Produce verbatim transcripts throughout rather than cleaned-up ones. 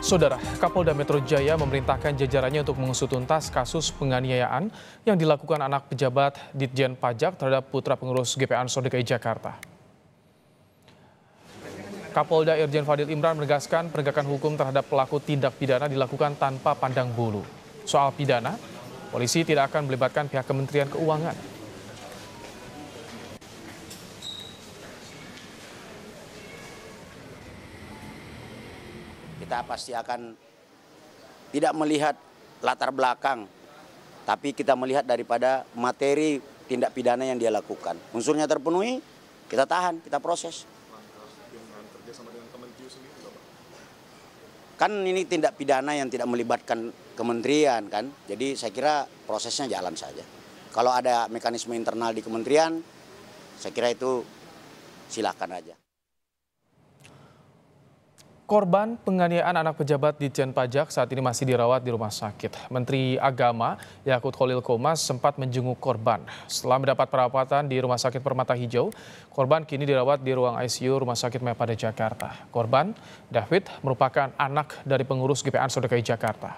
Saudara, Kapolda Metro Jaya memerintahkan jajarannya untuk mengusut tuntas kasus penganiayaan yang dilakukan anak pejabat Ditjen Pajak terhadap putra pengurus G P Ansor D K I Jakarta. Kapolda Irjen Fadil Imran menegaskan penegakan hukum terhadap pelaku tindak pidana dilakukan tanpa pandang bulu. Soal pidana, polisi tidak akan melibatkan pihak Kementerian Keuangan. Kita pasti akan tidak melihat latar belakang, tapi kita melihat daripada materi tindak pidana yang dia lakukan. Unsurnya terpenuhi, kita tahan, kita proses. Kan ini tindak pidana yang tidak melibatkan kementerian kan, jadi saya kira prosesnya jalan saja. Kalau ada mekanisme internal di kementerian, saya kira itu silakan aja. Korban penganiayaan anak pejabat Ditjen Pajak saat ini masih dirawat di rumah sakit. Menteri Agama Yakut Khalil Qomas sempat menjenguk korban. Setelah mendapat perawatan di Rumah Sakit Permata Hijau, korban kini dirawat di ruang I C U Rumah Sakit Mayapada Jakarta. Korban, David, merupakan anak dari pengurus G P Ansor D K I Jakarta.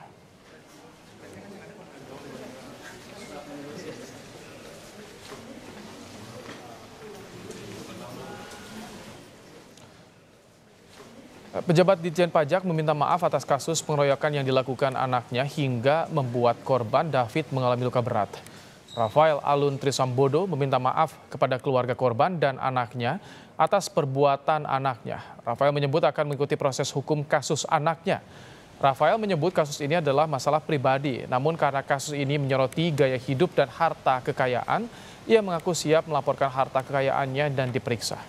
Pejabat Ditjen Pajak meminta maaf atas kasus pengeroyokan yang dilakukan anaknya hingga membuat korban David mengalami luka berat. Rafael Alun Trisambodo meminta maaf kepada keluarga korban dan anaknya atas perbuatan anaknya. Rafael menyebut akan mengikuti proses hukum kasus anaknya. Rafael menyebut kasus ini adalah masalah pribadi, namun karena kasus ini menyoroti gaya hidup dan harta kekayaan, ia mengaku siap melaporkan harta kekayaannya dan diperiksa.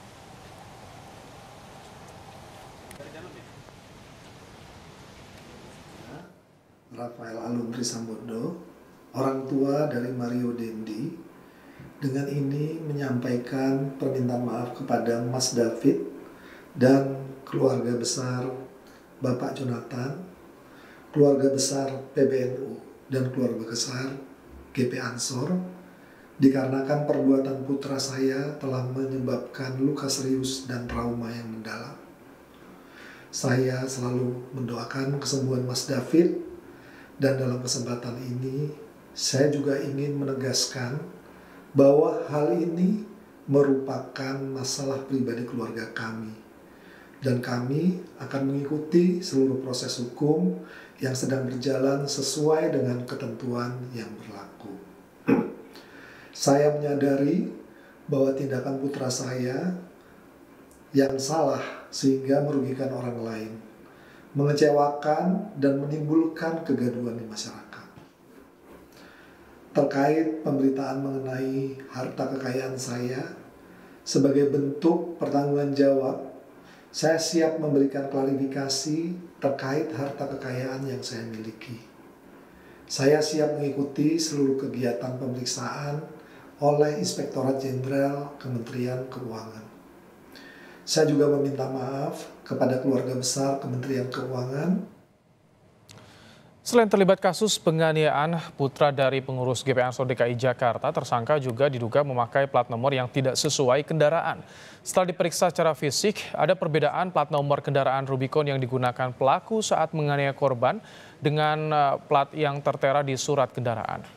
Rafael Alun Trisambodo, orang tua dari Mario Dendi, dengan ini menyampaikan permintaan maaf kepada Mas David dan keluarga besar Bapak Jonathan, keluarga besar P B N U dan keluarga besar G P Ansor, dikarenakan perbuatan putra saya telah menyebabkan luka serius dan trauma yang mendalam. Saya selalu mendoakan kesembuhan Mas David. Dan dalam kesempatan ini, saya juga ingin menegaskan bahwa hal ini merupakan masalah pribadi keluarga kami. Dan kami akan mengikuti seluruh proses hukum yang sedang berjalan sesuai dengan ketentuan yang berlaku. Saya menyadari bahwa tindakan putra saya yang salah sehingga merugikan orang lain, mengecewakan dan menimbulkan kegaduhan di masyarakat. Terkait pemberitaan mengenai harta kekayaan saya, sebagai bentuk pertanggungan jawab, saya siap memberikan klarifikasi terkait harta kekayaan yang saya miliki. Saya siap mengikuti seluruh kegiatan pemeriksaan oleh Inspektorat Jenderal Kementerian Keuangan. Saya juga meminta maaf kepada keluarga besar Kementerian Keuangan. Selain terlibat kasus penganiayaan putra dari pengurus G P Ansor D K I Jakarta, tersangka juga diduga memakai plat nomor yang tidak sesuai kendaraan. Setelah diperiksa secara fisik, ada perbedaan plat nomor kendaraan Rubicon yang digunakan pelaku saat menganiaya korban dengan plat yang tertera di surat kendaraan.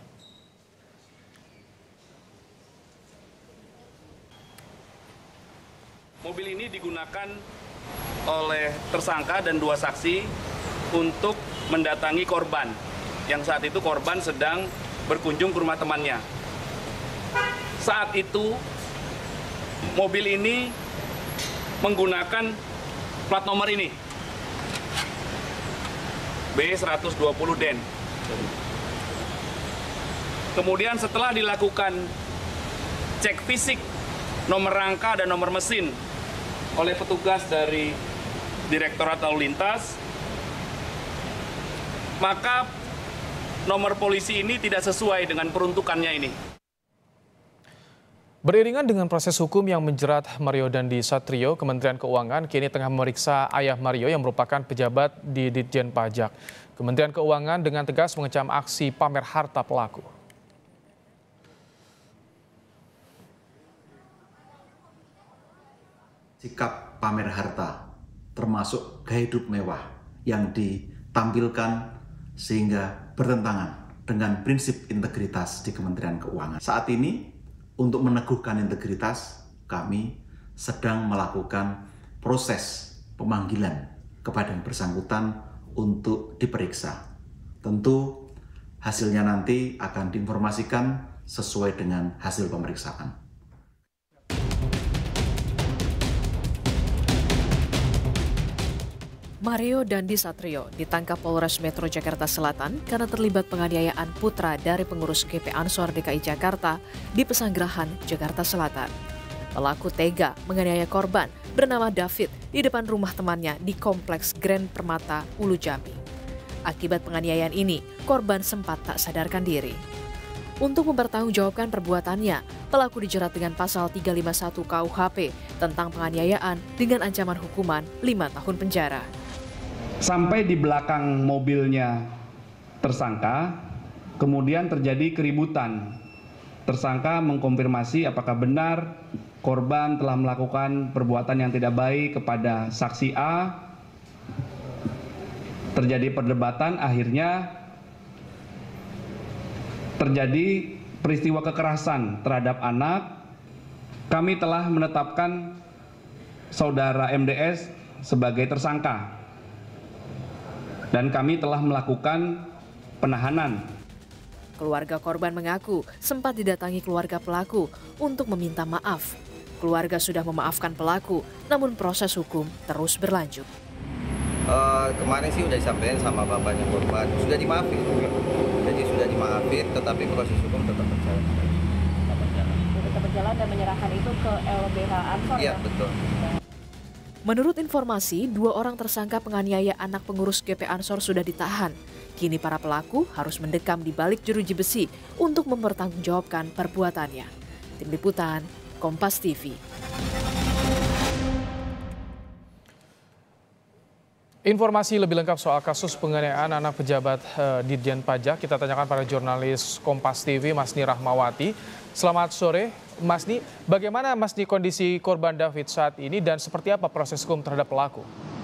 Mobil ini digunakan oleh tersangka dan dua saksi untuk mendatangi korban, yang saat itu korban sedang berkunjung ke rumah temannya. Saat itu, mobil ini menggunakan plat nomor ini, B seratus dua puluh D E N. Kemudian setelah dilakukan cek fisik nomor rangka dan nomor mesin oleh petugas dari Direktorat Lalu Lintas, maka nomor polisi ini tidak sesuai dengan peruntukannya ini. Beriringan dengan proses hukum yang menjerat Mario Dandi Satrio, Kementerian Keuangan kini tengah memeriksa ayah Mario yang merupakan pejabat di Ditjen Pajak. Kementerian Keuangan dengan tegas mengecam aksi pamer harta pelaku. Sikap pamer harta, termasuk gaya hidup mewah, yang ditampilkan sehingga bertentangan dengan prinsip integritas di Kementerian Keuangan. Saat ini, untuk meneguhkan integritas, kami sedang melakukan proses pemanggilan kepada yang bersangkutan untuk diperiksa. Tentu hasilnya nanti akan diinformasikan sesuai dengan hasil pemeriksaan. Mario Dandi Satrio ditangkap Polres Metro Jakarta Selatan karena terlibat penganiayaan putra dari pengurus G P Ansor D K I Jakarta di Pesanggerahan, Jakarta Selatan. Pelaku tega menganiaya korban bernama David di depan rumah temannya di Kompleks Grand Permata, Ulu Jami. Akibat penganiayaan ini, korban sempat tak sadarkan diri. Untuk mempertanggungjawabkan perbuatannya, pelaku dijerat dengan pasal tiga lima satu K U H P tentang penganiayaan dengan ancaman hukuman lima tahun penjara. Sampai di belakang mobilnya tersangka, kemudian terjadi keributan. Tersangka mengkonfirmasi apakah benar korban telah melakukan perbuatan yang tidak baik kepada saksi A. Terjadi perdebatan, akhirnya terjadi peristiwa kekerasan terhadap anak. Kami telah menetapkan saudara M D S sebagai tersangka. Dan kami telah melakukan penahanan. Keluarga korban mengaku sempat didatangi keluarga pelaku untuk meminta maaf. Keluarga sudah memaafkan pelaku, namun proses hukum terus berlanjut. Uh, kemarin sih udah disampaikan sama bapaknya korban, sudah dimaafin. Jadi sudah dimaafin, tetapi proses hukum tetap berjalan. Tetap berjalan dan menyerahkan itu ke L B H Ansor. Iya, ya? betul. Menurut informasi, dua orang tersangka penganiaya anak pengurus G P Ansor sudah ditahan. Kini para pelaku harus mendekam di balik jeruji besi untuk mempertanggungjawabkan perbuatannya. Tim Liputan, Kompas T V. Informasi lebih lengkap soal kasus penganiayaan anak pejabat uh, Ditjen Pajak kita tanyakan pada jurnalis Kompas T V Masni Rahmawati. Selamat sore, Masni. Bagaimana Masni kondisi korban David saat ini dan seperti apa proses hukum terhadap pelaku?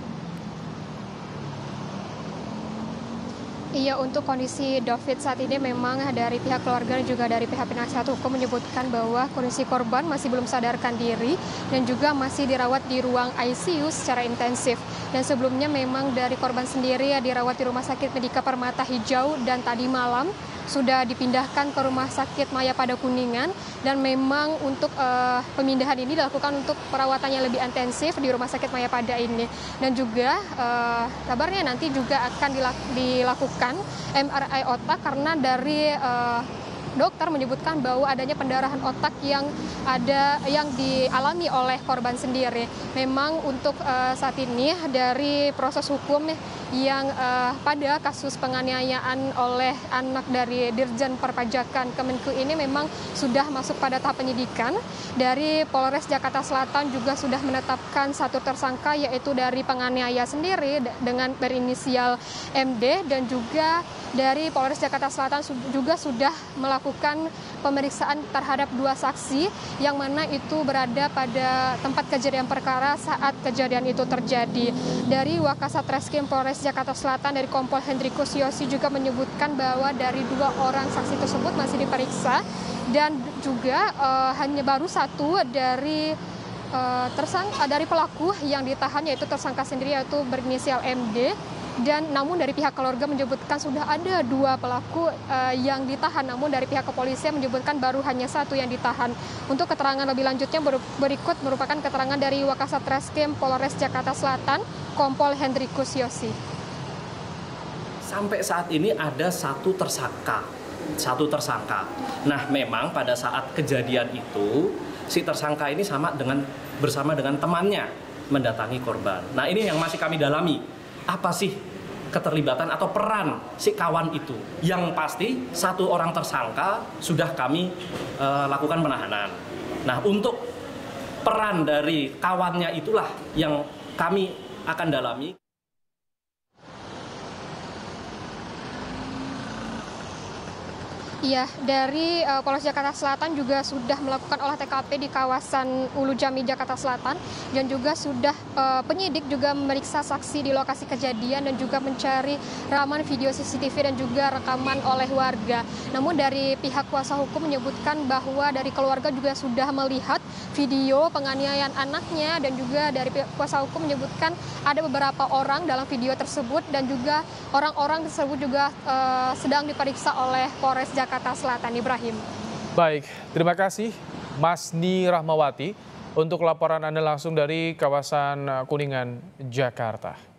Iya, untuk kondisi David saat ini memang dari pihak keluarga dan juga dari pihak penasihat hukum menyebutkan bahwa kondisi korban masih belum sadarkan diri dan juga masih dirawat di ruang I C U secara intensif. Dan sebelumnya memang dari korban sendiri ya dirawat di Rumah Sakit Medika Permata Hijau dan tadi malam sudah dipindahkan ke Rumah Sakit Mayapada Kuningan dan memang untuk uh, pemindahan ini dilakukan untuk perawatan yang lebih intensif di Rumah Sakit Mayapada ini. Dan juga uh, kabarnya nanti juga akan dilakukan M R I otak karena dari uh, dokter menyebutkan bahwa adanya pendarahan otak yang ada yang dialami oleh korban sendiri. Memang untuk uh, saat ini dari proses hukum yang uh, pada kasus penganiayaan oleh anak dari Dirjen Perpajakan Kemenku ini memang sudah masuk pada tahap penyidikan. Dari Polres Jakarta Selatan juga sudah menetapkan satu tersangka yaitu dari penganiaya sendiri dengan berinisial M D dan juga dari Polres Jakarta Selatan juga sudah melakukan pemeriksaan terhadap dua saksi yang mana itu berada pada tempat kejadian perkara saat kejadian itu terjadi. Dari Wakasat Reskrim Polres Jakarta Selatan dari Kompol Hendrikus Yosi juga menyebutkan bahwa dari dua orang saksi tersebut masih diperiksa dan juga uh, hanya baru satu dari uh, tersangka dari pelaku yang ditahan yaitu tersangka sendiri yaitu berinisial M D. Dan namun dari pihak keluarga menyebutkan sudah ada dua pelaku uh, yang ditahan, namun dari pihak kepolisian menyebutkan baru hanya satu yang ditahan. Untuk keterangan lebih lanjutnya berikut merupakan keterangan dari Wakasat Reskrim Polres Jakarta Selatan, Kompol Hendrikus Yosi. Sampai saat ini ada satu tersangka, satu tersangka. Nah, memang pada saat kejadian itu si tersangka ini sama dengan bersama dengan temannya mendatangi korban. Nah, ini yang masih kami dalami. Apa sih keterlibatan atau peran si kawan itu? Yang pasti satu orang tersangka sudah kami e, lakukan penahanan. Nah, untuk peran dari kawannya itulah yang kami akan dalami. Iya, dari uh, Polres Jakarta Selatan juga sudah melakukan olah T K P di kawasan Ulu Jami, Jakarta Selatan, dan juga sudah uh, penyidik juga memeriksa saksi di lokasi kejadian dan juga mencari rekaman video C C T V dan juga rekaman oleh warga. Namun dari pihak kuasa hukum menyebutkan bahwa dari keluarga juga sudah melihat video penganiayaan anaknya, dan juga dari pihak kuasa hukum menyebutkan ada beberapa orang dalam video tersebut, dan juga orang-orang tersebut juga uh, sedang diperiksa oleh Polres Jakarta Selatan. Ibrahim. Baik, terima kasih Masni Rahmawati untuk laporan Anda langsung dari kawasan Kuningan, Jakarta.